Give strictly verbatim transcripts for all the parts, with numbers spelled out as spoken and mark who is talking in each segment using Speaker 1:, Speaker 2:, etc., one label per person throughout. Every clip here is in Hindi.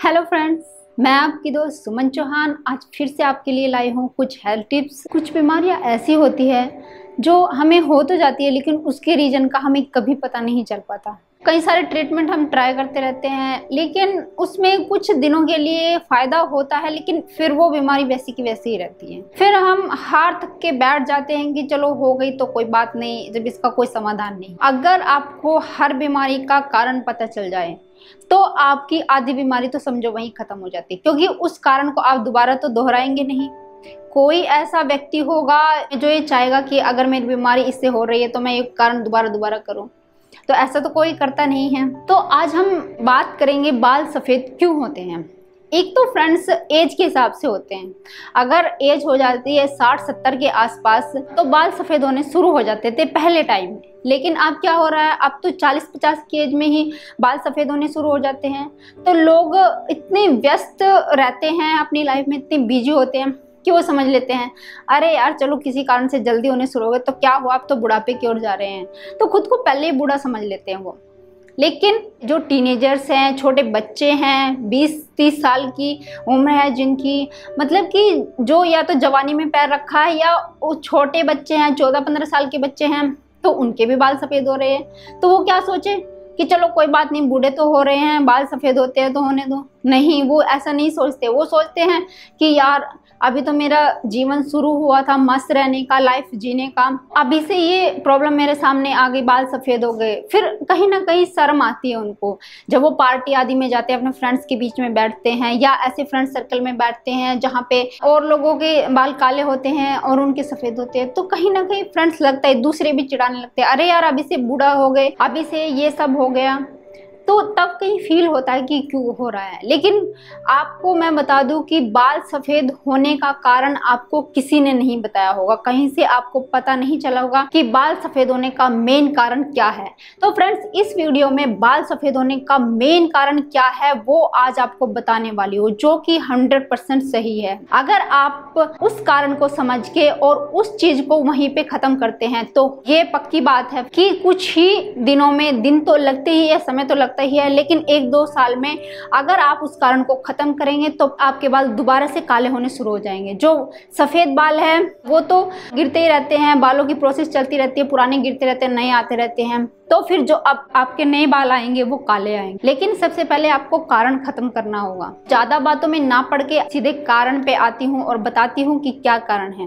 Speaker 1: हेलो फ्रेंड्स, मैं आपकी दोस्त सुमन चौहान आज फिर से आपके लिए लाई हूँ कुछ हेल्थ टिप्स। कुछ बीमारियाँ ऐसी होती है जो हमें हो तो जाती है लेकिन उसके रीजन का हमें कभी पता नहीं चल पाता। कई सारे ट्रीटमेंट हम ट्राई करते रहते हैं लेकिन उसमें कुछ दिनों के लिए फ़ायदा होता है लेकिन फिर वो बीमारी वैसी की वैसी ही रहती है। फिर हम हार थक के बैठ जाते हैं कि चलो हो गई तो कोई बात नहीं, जब इसका कोई समाधान नहीं। अगर आपको हर बीमारी का कारण पता चल जाए तो आपकी आधी बीमारी तो समझो वहीं खत्म हो जाती है, क्योंकि उस कारण को आप दोबारा तो दोहराएंगे नहीं। कोई ऐसा व्यक्ति होगा जो ये चाहेगा कि अगर मेरी बीमारी इससे हो रही है तो मैं ये कारण दोबारा दोबारा करूं, तो ऐसा तो कोई करता नहीं है। तो आज हम बात करेंगे बाल सफ़ेद क्यों होते हैं। एक तो फ्रेंड्स एज के हिसाब से होते हैं। अगर एज हो जाती है साठ सत्तर के आसपास तो बाल सफ़ेद होने शुरू हो जाते थे पहले टाइम में, लेकिन अब क्या हो रहा है, अब तो चालीस पचास की एज में ही बाल सफ़ेद होने शुरू हो जाते हैं। तो लोग इतने व्यस्त रहते हैं, अपनी लाइफ में इतने बिजी होते हैं कि वो समझ लेते हैं अरे यार चलो किसी कारण से जल्दी होने शुरू हो गए तो क्या हुआ, अब तो बुढ़ापे की ओर जा रहे हैं, तो खुद को पहले ही बूढ़ा समझ लेते हैं वो। लेकिन जो टीनेजर्स हैं, छोटे बच्चे हैं, बीस तीस साल की उम्र है जिनकी, मतलब कि जो या तो जवानी में पैर रखा है या वो छोटे बच्चे हैं, चौदह पंद्रह साल के बच्चे हैं, तो उनके भी बाल सफ़ेद हो रहे हैं। तो वो क्या सोचे कि चलो कोई बात नहीं, बूढ़े तो हो रहे हैं, बाल सफ़ेद होते हैं तो होने दो। नहीं, वो ऐसा नहीं सोचते। वो सोचते हैं कि यार अभी तो मेरा जीवन शुरू हुआ था मस्त रहने का, लाइफ जीने का, अभी से ये प्रॉब्लम मेरे सामने आ गई, बाल सफ़ेद हो गए। फिर कहीं ना कहीं शर्म आती है उनको जब वो पार्टी आदि में जाते हैं, अपने फ्रेंड्स के बीच में बैठते हैं या ऐसे फ्रेंड सर्कल में बैठते हैं जहाँ पे और लोगों के बाल काले होते हैं और उनके सफ़ेद होते हैं। तो कहीं ना कहीं फ्रेंड्स लगता है, दूसरे भी चिढ़ाने लगते हैं, अरे यार अभी से बूढ़ा हो गए, अभी से ये सब हो गया। तो तब कहीं फील होता है कि क्यों हो रहा है। लेकिन आपको मैं बता दूं कि बाल सफ़ेद होने का कारण आपको किसी ने नहीं बताया होगा, कहीं से आपको पता नहीं चला होगा कि बाल सफ़ेद होने का मेन कारण क्या है। तो फ्रेंड्स इस वीडियो में बाल सफ़ेद होने का मेन कारण क्या है वो आज आपको बताने वाली हूँ, जो कि हंड्रेड परसेंट सही है। अगर आप उस कारण को समझ के और उस चीज को वहीं पे खत्म करते हैं तो ये पक्की बात है कि कुछ ही दिनों में, दिन तो लगते ही है, समय तो ही है, लेकिन एक दो साल में अगर आप उस कारण को खत्म करेंगे तो आपके बाल दोबारा से काले होने शुरू हो जाएंगे। जो सफेद बाल है वो तो गिरते ही रहते हैं, बालों की प्रोसेस चलती रहती है, पुराने गिरते रहते हैं, नए आते रहते हैं, तो फिर जो अब आपके नए बाल आएंगे वो काले आएंगे। लेकिन सबसे पहले आपको कारण खत्म करना होगा। ज्यादा बातों में ना पड़ के सीधे कारण पे आती हूँ और बताती हूँ कि क्या कारण है।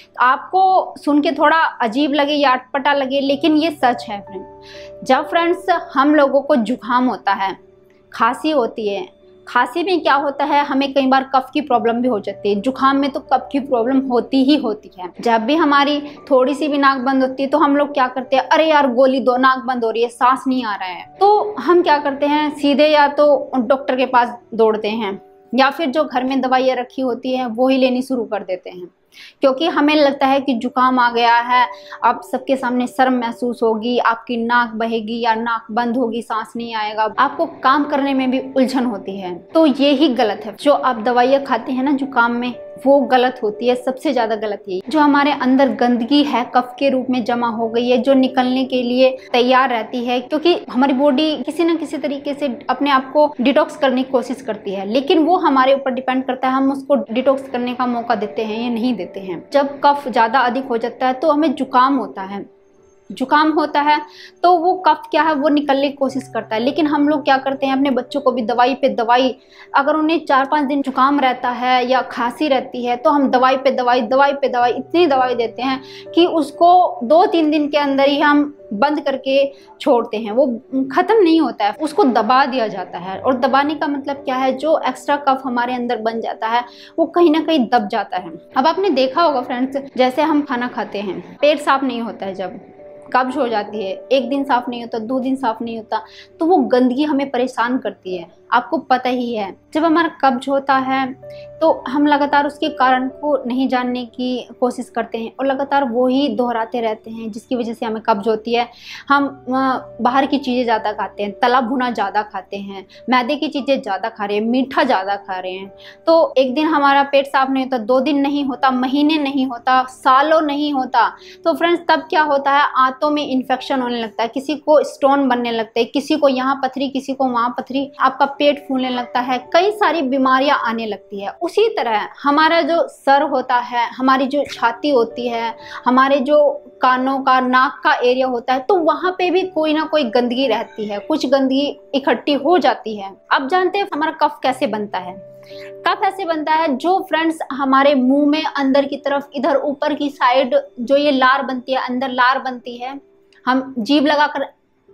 Speaker 1: आपको सुन के थोड़ा अजीब लगे या अटपटा लगे, लेकिन ये सच है फ्रेंड। जब फ्रेंड्स हम लोगों को जुकाम होता है, खांसी होती है, खांसी में क्या होता है, हमें कई बार कफ की प्रॉब्लम भी हो जाती है। जुकाम में तो कफ की प्रॉब्लम होती ही होती है। जब भी हमारी थोड़ी सी भी नाक बंद होती है तो हम लोग क्या करते हैं, अरे यार गोली दो, नाक बंद हो रही है, सांस नहीं आ रहा है, तो हम क्या करते हैं, सीधे या तो डॉक्टर के पास दौड़ते हैं या फिर जो घर में दवाइयाँ रखी होती हैं वो ही लेनी शुरू कर देते हैं, क्योंकि हमें लगता है कि जुकाम आ गया है, अब सबके सामने शर्म महसूस होगी, आपकी नाक बहेगी या नाक बंद होगी, सांस नहीं आएगा, आपको काम करने में भी उलझन होती है। तो ये ही गलत है। जो आप दवाइयाँ खाते हैं ना जुकाम में, वो गलत होती है। सबसे ज्यादा गलत ये जो हमारे अंदर गंदगी है, कफ के रूप में जमा हो गई है, जो निकलने के लिए तैयार रहती है, क्योंकि हमारी बॉडी किसी न किसी तरीके से अपने आप को डिटॉक्स करने की कोशिश करती है, लेकिन वो हमारे ऊपर डिपेंड करता है, हम उसको डिटॉक्स करने का मौका देते हैं या नहीं देते हैं। जब कफ ज्यादा अधिक हो जाता है तो हमें जुकाम होता है। जुकाम होता है तो वो कफ क्या है, वो निकलने की कोशिश करता है, लेकिन हम लोग क्या करते हैं, अपने बच्चों को भी दवाई पे दवाई, अगर उन्हें चार पांच दिन जुकाम रहता है या खांसी रहती है तो हम दवाई पे दवाई, दवाई पे दवाई, इतनी दवाई देते हैं कि उसको दो तीन दिन के अंदर ही हम बंद करके छोड़ते हैं, वो खत्म नहीं होता है, उसको दबा दिया जाता है। और दबाने का मतलब क्या है, जो एक्स्ट्रा कफ हमारे अंदर बन जाता है वो कहीं ना कहीं दब जाता है। अब आपने देखा होगा फ्रेंड्स, जैसे हम खाना खाते हैं, पेट साफ नहीं होता है, जब कब्ज हो जाती है, एक दिन साफ नहीं होता, दो दिन साफ नहीं होता, तो वो गंदगी हमें परेशान करती है। आपको पता ही है, जब हमारा कब्ज होता है तो हम लगातार उसके कारण को नहीं जानने की कोशिश करते हैं और लगातार वो ही दोहराते रहते हैं, जिसकी वजह से हमें कब्ज होती है। हम बाहर की चीज़ें ज़्यादा खाते हैं, तला भुना ज़्यादा खाते हैं, मैदे की चीज़ें ज़्यादा खा रहे हैं, मीठा ज़्यादा खा रहे हैं, तो एक दिन हमारा पेट साफ नहीं होता, दो दिन नहीं होता, महीने नहीं होता, सालों नहीं होता, तो फ्रेंड्स तब क्या होता है, दांतों में इन्फेक्शन होने लगता है, किसी को स्टोन बनने लगते हैं, किसी को यहाँ पथरी, किसी को वहाँ पथरी, आपका पेट फूलने लगता है, कई सारी बीमारियां आने लगती है। उसी तरह हमारा जो सर होता है, हमारी जो छाती होती है, हमारे जो कानों का, नाक का एरिया होता है, तो वहाँ पे भी कोई ना कोई गंदगी रहती है, कुछ गंदगी इकट्ठी हो जाती है। अब जानते हैं हमारा कफ कैसे बनता है। कफ ऐसे बनता है जो फ्रेंड्स हमारे मुंह में अंदर की तरफ, इधर ऊपर की साइड जो ये लार बनती है, अंदर लार बनती है, हम जीभ लगाकर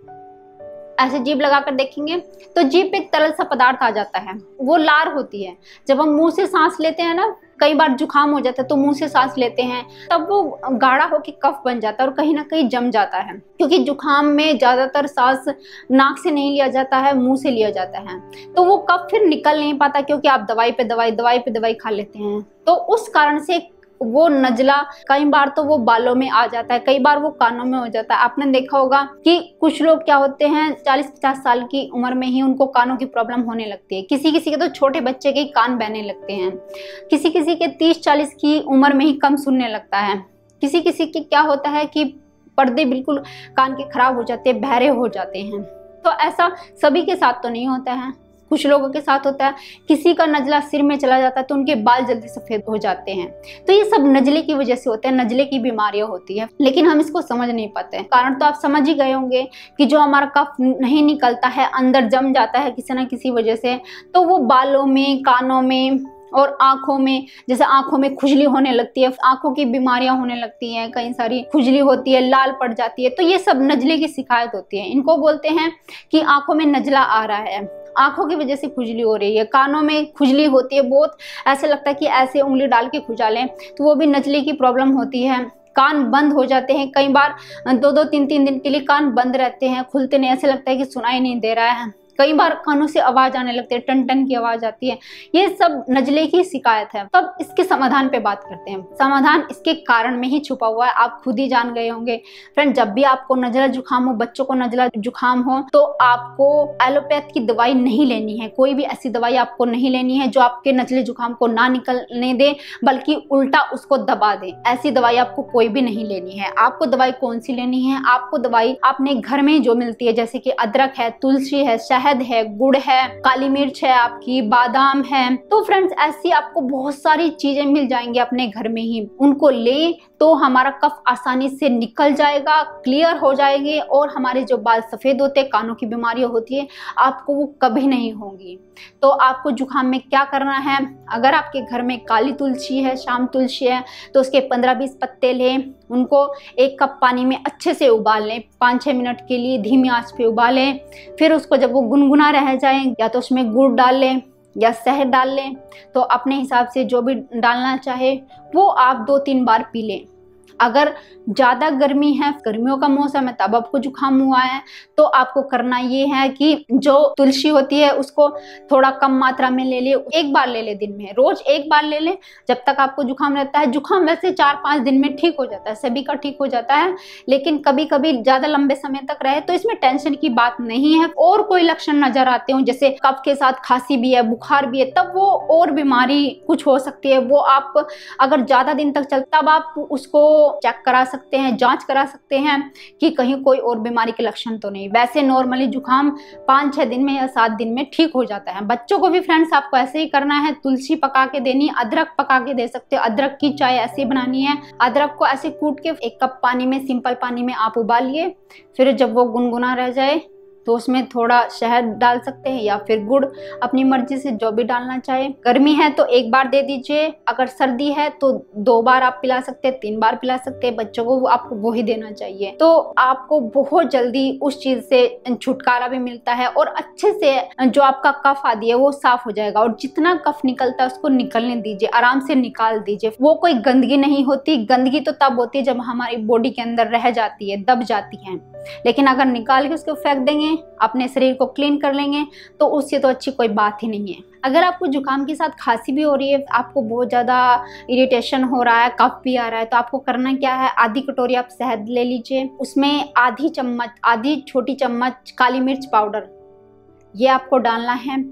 Speaker 1: ऐसे जीभ लगाकर देखेंगे तो जीभ पे एक तरल सा पदार्थ आ जाता है, वो लार होती है। जब हम मुंह से सांस लेते हैं ना, कई बार जुकाम हो जाता है तो मुंह से सांस लेते हैं, तब वो गाढ़ा होकर कफ बन जाता है और कहीं ना कहीं जम जाता है, क्योंकि जुकाम में ज्यादातर सांस नाक से नहीं लिया जाता है, मुंह से लिया जाता है, तो वो कफ फिर निकल नहीं पाता, क्योंकि आप दवाई पे दवाई दवाई पे दवाई खा लेते हैं। तो उस कारण से वो नजला कई बार तो वो बालों में आ जाता है, कई बार वो कानों में हो जाता है। आपने देखा होगा कि कुछ लोग क्या होते हैं, चालीस पचास साल की उम्र में ही उनको कानों की प्रॉब्लम होने लगती है। किसी किसी के तो छोटे बच्चे के कान बहने लगते हैं, किसी किसी के तीस चालीस की उम्र में ही कम सुनने लगता है, किसी किसी की क्या होता है कि पर्दे बिल्कुल कान के खराब हो जाते हैं, बहरे हो जाते हैं। तो ऐसा सभी के साथ तो नहीं होता है, कुछ लोगों के साथ होता है। किसी का नजला सिर में चला जाता है तो उनके बाल जल्दी सफेद हो जाते हैं। तो ये सब नजले की वजह से होते हैं, नजले की बीमारियां होती है, लेकिन हम इसको समझ नहीं पाते हैं। कारण तो आप समझ ही गए होंगे कि जो हमारा कफ नहीं निकलता है, अंदर जम जाता है किसी ना किसी वजह से, तो वो बालों में, कानों में और आंखों में, जैसे आंखों में खुजली होने लगती है, आंखों की बीमारियां होने लगती हैं, कई सारी खुजली होती है, लाल पड़ जाती है, तो ये सब नजले की शिकायत होती है। इनको बोलते हैं कि आंखों में नजला आ रहा है, आंखों की वजह से खुजली हो रही है। कानों में खुजली होती है, बहुत ऐसे लगता है कि ऐसे उंगली डाल के खुजा लें, तो वो भी नजले की प्रॉब्लम होती है। कान बंद हो जाते हैं, कई बार दो दो तीन तीन दिन के लिए कान बंद रहते हैं, खुलते नहीं, ऐसे लगता है कि सुनाई नहीं दे रहा है। कई बार कानों से आवाज आने लगती है, टन टन की आवाज आती है। ये सब नजले की शिकायत है। तब इसके समाधान पे बात करते हैं। समाधान इसके कारण में ही छुपा हुआ है, आप खुद ही जान गए होंगे। फ्रेंड, जब भी आपको नजला जुकाम हो, बच्चों को नजला जुकाम हो, तो आपको एलोपैथ की दवाई नहीं लेनी है। कोई भी ऐसी दवाई आपको नहीं लेनी है जो आपके नजले जुकाम को ना निकलने दे, बल्कि उल्टा उसको दबा दे। ऐसी दवाई आपको कोई भी नहीं लेनी है। आपको दवाई कौन सी लेनी है? आपको दवाई अपने घर में जो मिलती है, जैसे कि अदरक है, तुलसी है, शहद है, गुड़ है, काली मिर्च है, आपकी बादाम है। तो फ्रेंड्स, ऐसी आपको बहुत सारी चीजें मिल जाएंगी अपने घर में ही। उनको ले तो हमारा कफ आसानी से निकल जाएगा, क्लियर हो जाएंगे, और हमारे जो बाल सफेद होते हैं, कानों की बीमारियां होती है, आपको वो कभी नहीं होंगी। तो आपको जुकाम में क्या करना है? अगर आपके घर में काली तुलसी है, शाम तुलसी है, तो उसके पंद्रह बीस पत्ते लें, उनको एक कप पानी में अच्छे से उबाल लें, पाँच छः मिनट के लिए धीमी आंच पे उबालें। फिर उसको जब वो गुनगुना रह जाए, या तो उसमें गुड़ डाल लें या शहद डाल लें, तो अपने हिसाब से जो भी डालना चाहे वो आप दो तीन बार पी लें। अगर ज़्यादा गर्मी है, गर्मियों का मौसम है, तब आपको जुकाम हुआ है, तो आपको करना ये है कि जो तुलसी होती है उसको थोड़ा कम मात्रा में ले ले, एक बार ले ले दिन में, रोज एक बार ले ले, जब तक आपको जुकाम रहता है। जुकाम वैसे चार पाँच दिन में ठीक हो जाता है, सभी का ठीक हो जाता है, लेकिन कभी कभी ज़्यादा लंबे समय तक रहे तो इसमें टेंशन की बात नहीं है। और कोई लक्षण नजर आते हो, जैसे कफ के साथ खांसी भी है, बुखार भी है, तब वो और बीमारी कुछ हो सकती है। वो आप अगर ज़्यादा दिन तक चल, तब आप उसको चेक करा सकते हैं, जांच करा सकते हैं कि कहीं कोई और बीमारी के लक्षण तो नहीं। वैसे नॉर्मली जुकाम पाँच छः दिन में या सात दिन में ठीक हो जाता है। बच्चों को भी फ्रेंड्स आपको ऐसे ही करना है, तुलसी पका के देनी, अदरक पका के दे सकते हो। अदरक की चाय ऐसे बनानी है, अदरक को ऐसे कूट के एक कप पानी में, सिंपल पानी में आप उबालिए, फिर जब वो गुनगुना रह जाए तो उसमें थोड़ा शहद डाल सकते हैं या फिर गुड़, अपनी मर्जी से जो भी डालना चाहे। गर्मी है तो एक बार दे दीजिए, अगर सर्दी है तो दो बार आप पिला सकते हैं, तीन बार पिला सकते हैं। बच्चों को आपको वो ही देना चाहिए, तो आपको बहुत जल्दी उस चीज से छुटकारा भी मिलता है और अच्छे से जो आपका कफ आदि है वो साफ हो जाएगा। और जितना कफ निकलता है उसको निकलने दीजिए, आराम से निकाल दीजिए। वो कोई गंदगी नहीं होती, गंदगी तो तब होती है जब हमारी बॉडी के अंदर रह जाती है, दब जाती है। लेकिन अगर निकाल के उसको फेंक देंगे, अपने शरीर को क्लीन कर लेंगे, तो उससे तो अच्छी कोई बात ही नहीं है। अगर आपको जुकाम के साथ खांसी भी हो रही है, आपको बहुत ज़्यादा इरिटेशन हो रहा है, कफ भी आ रहा है, तो आपको करना क्या है? आधी कटोरी आप शहद ले लीजिए, उसमें आधी चम्मच, आधी छोटी चम्मच काली मिर्च पाउडर, ये आपको डालना है।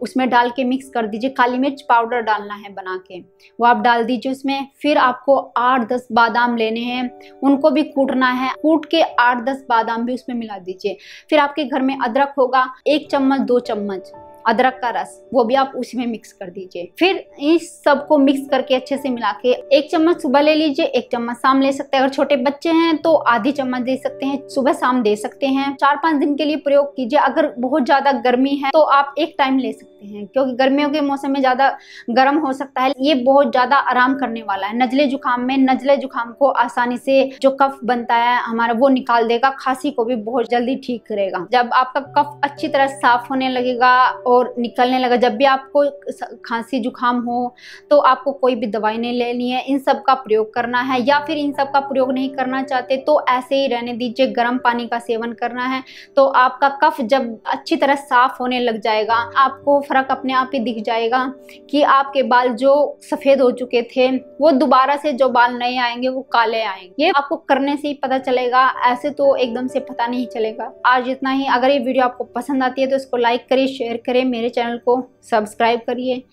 Speaker 1: उसमें डाल के मिक्स कर दीजिए। काली मिर्च पाउडर डालना है बना के, वो आप डाल दीजिए उसमें। फिर आपको आठ दस बादाम लेने हैं, उनको भी कूटना है, कूट के आठ दस बादाम भी उसमें मिला दीजिए। फिर आपके घर में अदरक होगा, एक चम्मच दो चम्मच अदरक का रस, वो भी आप उसी में मिक्स कर दीजिए। फिर इस सब को मिक्स करके अच्छे से मिला के एक चम्मच सुबह ले लीजिए, एक चम्मच शाम ले सकते हैं। अगर छोटे बच्चे हैं तो आधी चम्मच दे सकते हैं, सुबह शाम दे सकते हैं। चार पांच दिन के लिए प्रयोग कीजिए। अगर बहुत ज्यादा गर्मी है तो आप एक टाइम ले सकते हैं, क्योंकि गर्मियों के मौसम में ज्यादा गर्म हो सकता है। ये बहुत ज्यादा आराम करने वाला है। नजले जुकाम में नजले जुकाम को आसानी से जो कफ बनता है हमारा वो निकाल देगा। खांसी को भी बहुत जल्दी ठीक करेगा। जब आपका कफ अच्छी तरह साफ होने लगेगा और निकलने लगा, जब भी आपको खांसी जुकाम हो तो आपको कोई भी दवाई नहीं लेनी है, इन सब का प्रयोग करना है। या फिर इन सब का प्रयोग नहीं करना चाहते तो ऐसे ही रहने दीजिए, गर्म पानी का सेवन करना है। तो आपका कफ जब अच्छी तरह साफ होने लग जाएगा, आपको फर्क अपने आप ही दिख जाएगा कि आपके बाल जो सफेद हो चुके थे वो दोबारा से जो बाल नए आएंगे वो काले आएंगे। ये आपको करने से ही पता चलेगा, ऐसे तो एकदम से पता नहीं चलेगा। आज इतना ही। अगर ये वीडियो आपको पसंद आती है तो इसको लाइक करिए, शेयर करिए, मेरे चैनल को सब्सक्राइब करिए।